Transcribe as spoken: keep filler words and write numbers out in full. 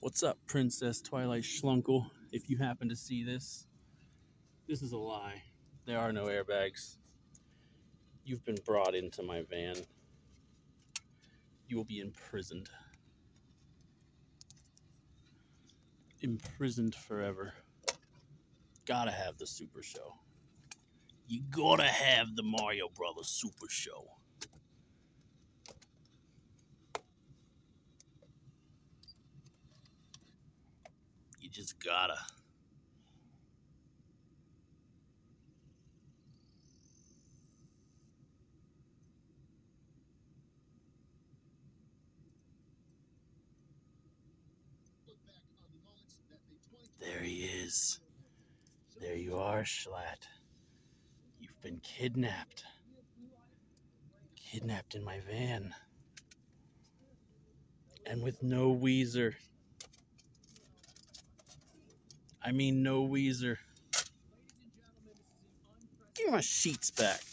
What's up, Princess Twilight Schlunkel? If you happen to see this, this is a lie. There are no airbags. You've been brought into my van. You will be imprisoned. Imprisoned forever. Gotta have the Super Show. You gotta have the Mario Brothers Super Show. You just gotta. There he is. There you are, Jschlatt. You've been kidnapped. Kidnapped in my van. And with no Weezer. I mean no Weezer. Give me my sheets back.